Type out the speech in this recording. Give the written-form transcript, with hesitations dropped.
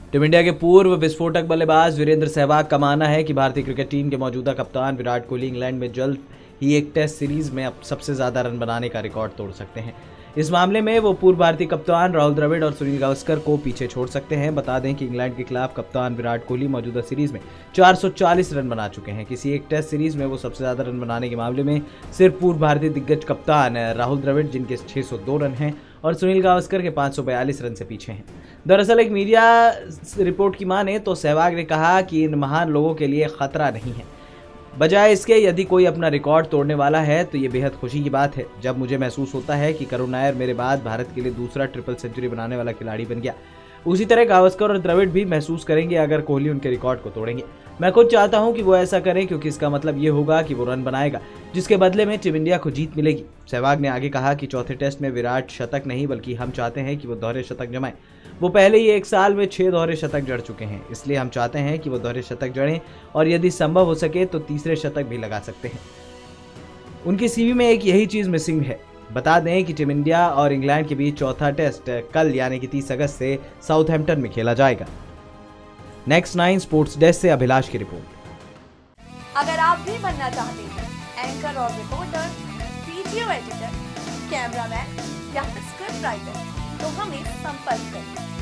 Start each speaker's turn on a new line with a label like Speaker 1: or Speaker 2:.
Speaker 1: Team India के पूर्व विस्फोटक बल्लेबाज वीरेंद्र सहवाग का मानना है कि भारतीय क्रिकेट टीम के मौजूदा कप्तान विराट कोहली इंग्लैंड में जल्द ही एक टेस्ट सीरीज में अब सबसे ज्यादा रन बनाने का रिकॉर्ड तोड़ सकते हैं। इस मामले में वो पूर्व भारतीय कप्तान राहुल द्रविड़ और सुनील गावस्कर को पीछे छोड़ सकते हैं। बता दें कि इंग्लैंड के खिलाफ कप्तान विराट कोहली मौजूदा सीरीज में 440 रन बना चुके हैं। किसी एक टेस्ट सीरीज में वो सबसे ज्यादा रन बनाने के मामले में सिर्फ पूर्व भारतीय दिग्गज कप्तान राहुल द्रविड़ जिनके 602 रन हैं और सुनील गावस्कर के 542 रन से पीछे हैं। दरअसल एक मीडिया रिपोर्ट की माने तो सहवाग ने कहा कि इन महान लोगों के लिए खतरा नहीं है, बजाय इसके यदि कोई अपना रिकॉर्ड तोड़ने वाला है तो ये बेहद खुशी की बात है। जब मुझे महसूस होता है कि करुण नायर मेरे बाद भारत के लिए दूसरा ट्रिपल सेंचुरी बनाने वाला खिलाड़ी बन गया, उसी तरह गावस्कर और द्रविड़ भी महसूस करेंगे अगर कोहली उनके रिकॉर्ड को तोड़ेंगे। मैं खुद चाहता हूं कि वो ऐसा करें क्योंकि इसका मतलब ये होगा कि वो रन बनाएगा जिसके बदले में टीम इंडिया को जीत मिलेगी। सहवाग ने आगे कहा कि चौथे टेस्ट में विराट शतक नहीं बल्कि हम चाहते हैं कि वो दोहरे शतक जमाएं। वो पहले ही एक साल में 6 दोहरे शतक जड़ चुके हैं, इसलिए हम चाहते हैं कि वो दोहरे शतक जड़ें और यदि संभव हो सके तो तीसरे शतक भी लगा सकते हैं। उनकी सीवी में एक यही चीज मिसिंग है। बता दें कि टीम इंडिया और इंग्लैंड के बीच चौथा टेस्ट कल यानी कि 30 अगस्त से साउथहैम्पटन में खेला जाएगा। नेक्स्ट 9 स्पोर्ट्स डेस्क से अभिलाष की रिपोर्ट।
Speaker 2: अगर आप भी बनना चाहते हैं एंकर और रिपोर्टर, वीडियो एडिटर, कैमरामैन या फिर स्क्रिप्ट राइटर तो हमें संपर्क करें।